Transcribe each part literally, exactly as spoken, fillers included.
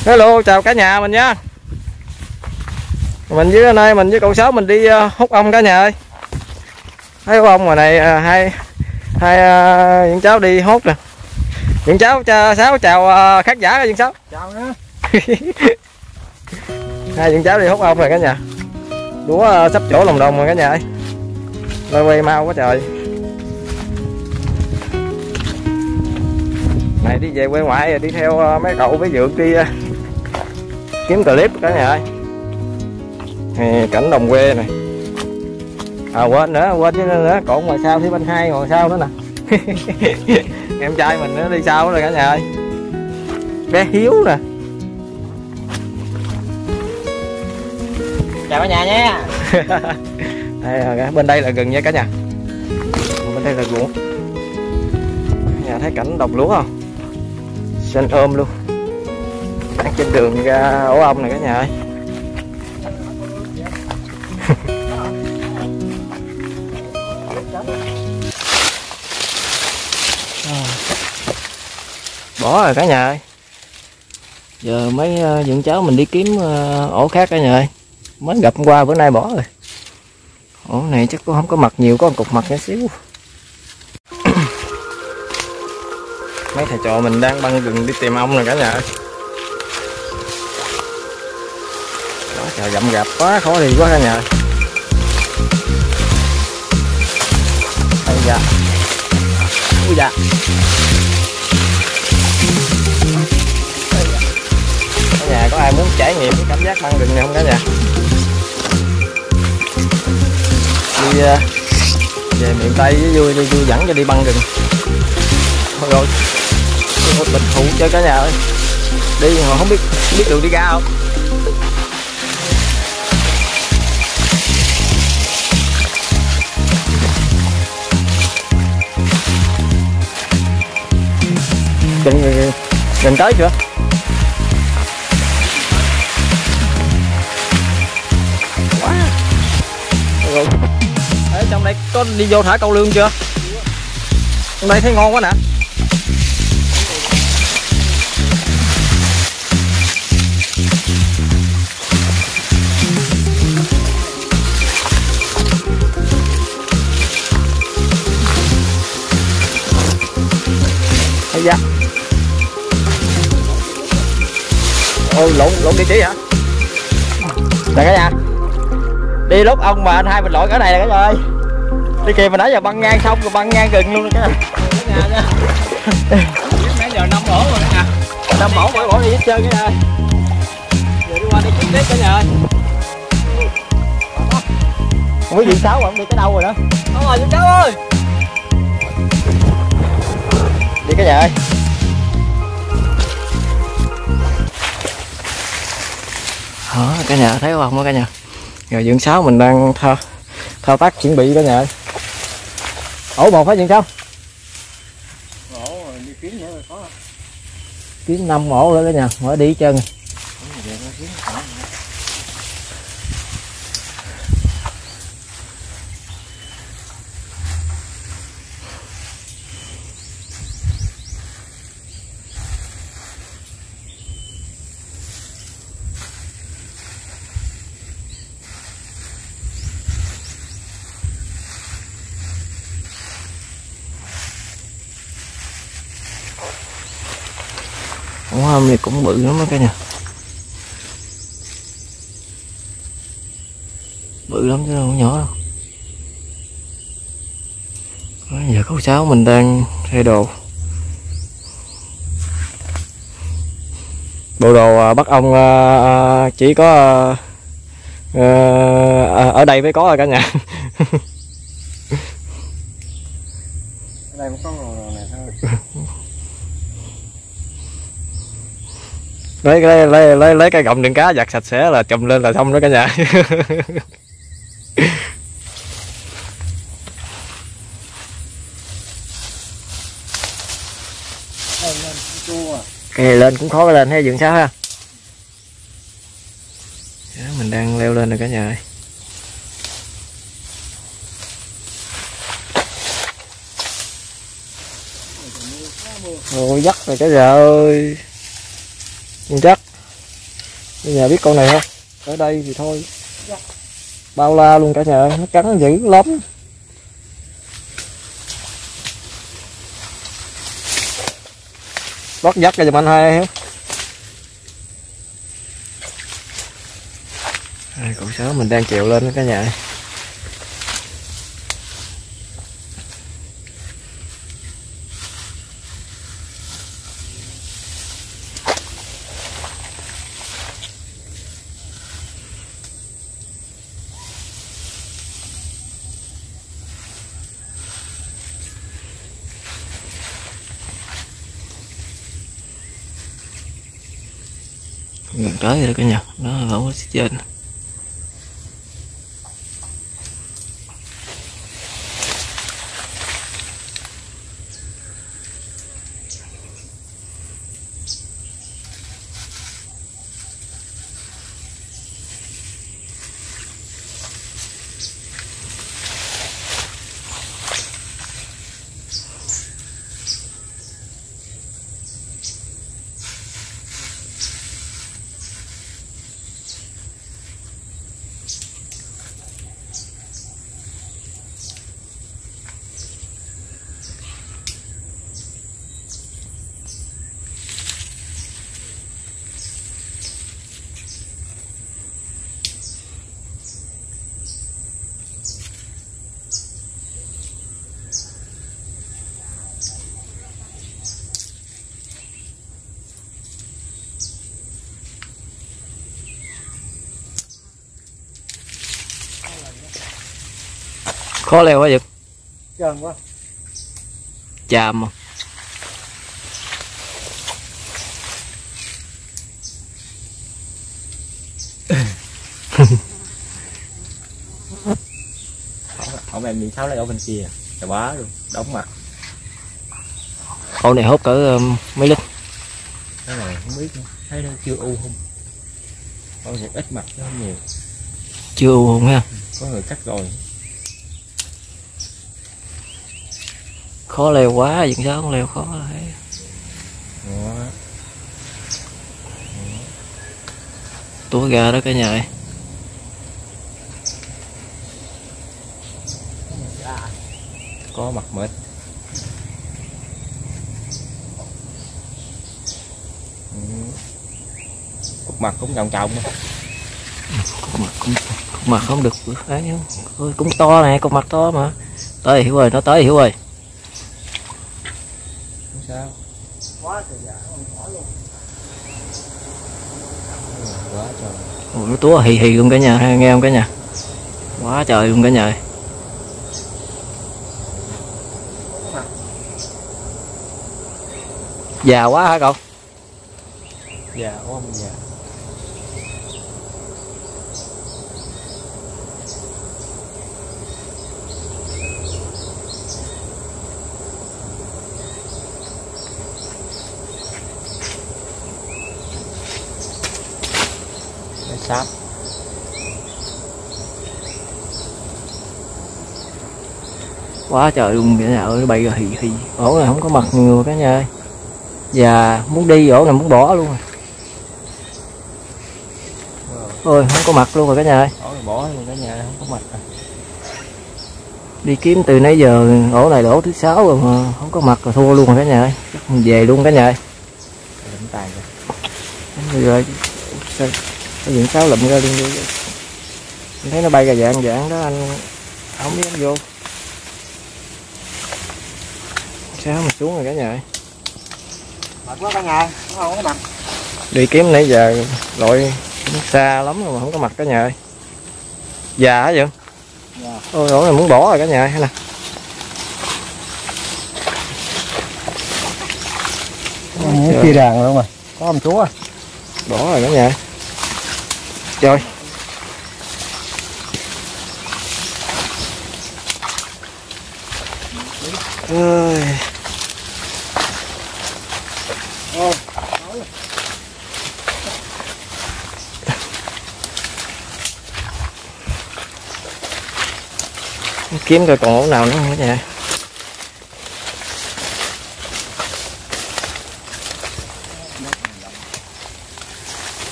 Hello, chào cả nhà mình nha. Mình với anh ơi, mình với cậu Sáu mình đi uh, hút ong cả nhà ơi. Thấy ông ngoài này uh, hai hai uh, những cháu đi hút nè. Những cháu cha Sáu chào uh, khán giả những Sáu. Chào nữa. Hai những cháu đi hút ong rồi cả nhà. Đũa uh, sắp chỗ lồng đồng rồi cả nhà ơi. Quay quay mau quá trời. Này đi về quê ngoại rồi đi theo uh, mấy cậu với Dược đi uh, kiếm clip cả nhà ơi. Thì cảnh đồng quê này. À quên nữa, quên chứ nữa, còn ngoài sau phía bên hai ngồi sau nữa nè. Em trai mình nó đi sau rồi cả nhà ơi. Bé Hiếu nè. Chào cả nhà nhé. Đây, bên đây là gừng nha cả nhà. Bên đây là ruộng. Cả nhà thấy cảnh đồng lúa không? Xanh ôm luôn. Đang trên đường ra ổ ong này cả nhà ơi. Bỏ rồi cả nhà ơi. Giờ mấy uh, dưỡng cháu mình đi kiếm uh, ổ khác cả nhà ơi. Mới gặp hôm qua bữa nay bỏ rồi. Ổ này chắc cũng không có mặt nhiều, có một cục mặt nhỏ xíu. Mấy thầy trò mình đang băng rừng đi tìm ong rồi cả nhà ơi. Đó, trời rậm rạp quá, khó đi quá cả nhà ơi. Ây da. Ui da. Cả nhà có ai muốn trải nghiệm cái cảm giác băng rừng này không cả nhà? Đi uh, về miền Tây với vui đi vui dẫn cho đi băng rừng. Thôi rồi, đi một bình phụ chơi cả nhà ơi. Đi mà không biết biết đường đi ra không? Gần gần tới chưa? Quá. Rồi. Ở trong đây có đi vô thả câu lương chưa? Trong đây thấy ngon quá nè. Hay da. Ôi lộn lộn địa chỉ hả? Nè cả nhà. Đi lúc ông mà anh hai mình lội cái này nè cả nhà ơi. Đi kìa mà nãy giờ băng ngang xong rồi băng ngang rừng luôn cả nhà nha. Nãy giờ năm ổ rồi cả nhà. Năm ổ mỗi ổ đi hết trơn cả nhà ơi. Giờ đi qua đi kiếm tiếp cả nhà ơi. Không biết gì Sáu mà không đi tới đâu rồi đó. Đâu rồi Sáu ơi. Đi cả nhà ơi. Đó, cả nhà thấy không đó cả nhà. Rồi dưỡng Sáu mình đang thao, thao tác chuẩn bị cả nhà ơi. Ổ một phải dưỡng Sáu? Ổ rồi đi kiếm nữa rồi có. Kiếm năm ổ nữa cả nhà, mở đi hết trơn rồi. Ổ hôm này cũng bự lắm đó cả nhà. Bự lắm chứ đâu có nhỏ đâu. Đó, giờ cậu Sáu mình đang thay đồ. Bộ đồ bắt ong uh, chỉ có uh, uh, ở đây mới có rồi cả nhà. Ở đây có đồ này thôi. lấy lấy lấy lấy lấy cái gọng đựng cá giặt sạch sẽ là chùm lên là xong đó cả nhà. Cái này lên cũng khó lên hay dưỡng Sáu ha. Đó, mình đang leo lên rồi cả nhà ơi. Ôi dắt rồi cả nhà ơi. Chắc Bây giờ biết con này không? Ở đây thì thôi. Bao la luôn cả nhà ơi, nó cắn dữ lắm. Bắt dắt cho giùm anh hai hết. Cậu sáu mình đang trèo lên đó cả nhà. Gần tới rồi đó cả nhà, nó lỗ ở trên. Khó leo quá vậy. Trơn quá. Chàm mà. Ông em bị sáu lấy ở bên kia, trời quá luôn, đóng mặt. Ổ này hốt cỡ um, mấy lít. Cái này không biết nữa. Thấy nó chưa u không? Có việc ít mặt chứ không nhiều. Chưa u không ha? Có người cắt rồi. Khó leo quá, dựng sao không leo khó thấy. Đó. Túa ra đó cả nhà ơi. Có mặt mệt. Cục mặt cũng trọng trọng. Cục mặt cũng cục mặt không được phải không? Ôi, cũng to nè, cục mặt to mà. Tới Hiểu ơi, nó tới Hiểu ơi. Không sao. Quá trời dạ, khó luôn. Quá trời. Ôi, nó túa hì hì luôn cả nhà, nghe không cả nhà? Quá trời luôn cả nhà. Già quá hả cậu? Già quá không già. Sáp. Quá trời luôn cả nhà ơi, nó bay rồi hì hì. Ổ này không có mặt nhiều cả nhà ơi. Và muốn đi ổ này muốn bỏ luôn rồi. Ôi không có mặt luôn rồi cả nhà ơi. Ổ này bỏ luôn cả nhà, không có mặt à. Đi kiếm từ nãy giờ ổ này là ổ thứ sáu rồi mà không có mặt rồi thua luôn rồi cả nhà ơi. Chắc mình về luôn cả nhà ơi. Lụm tàn rồi. Rồi sao cái diện sáu lụm ra luôn đi. Mình thấy nó bay gà dạng dạng đó anh không biết anh vô. Sao mà xuống rồi cả nhà ơi. Mệt quá cả nhà, không có mặt. Đi kiếm nãy giờ lội xa lắm rồi mà không có mặt cả nhà ơi. Già hả vậy? Dạ. Ôi ổ này muốn bỏ rồi cả nhà ơi, hay nè. Muốn chia đàn luôn rồi, có ông chúa. Bỏ rồi cả nhà. Trời. Ơi. Kiếm coi còn ổ nào nữa không cả nhà.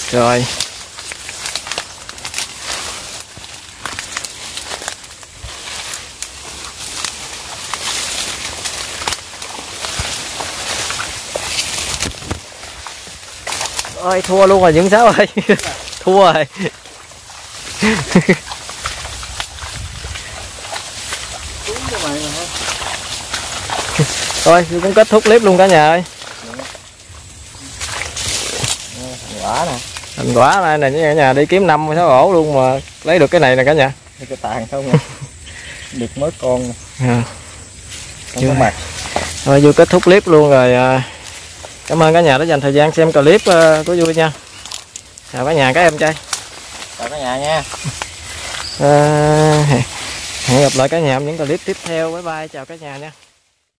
Rồi. Ôi thua luôn rồi những Sáu ơi. Thua rồi. Thôi tôi cũng kết thúc clip luôn cả nhà ơi. Quả nè. Thành quả này nè cả nhà, đi kiếm năm sáu ổ luôn mà lấy được cái này nè cả nhà. Cái tàn không nè. Được mới con nè. À. Không có mặt. Thôi vui kết thúc clip luôn rồi. Cảm ơn cả nhà đã dành thời gian xem clip của vui nha. Chào cả nhà các em trai. Chào cả nhà nha. À, hẹn gặp lại cả nhà trong những clip tiếp theo. Bye bye, chào cả nhà nha.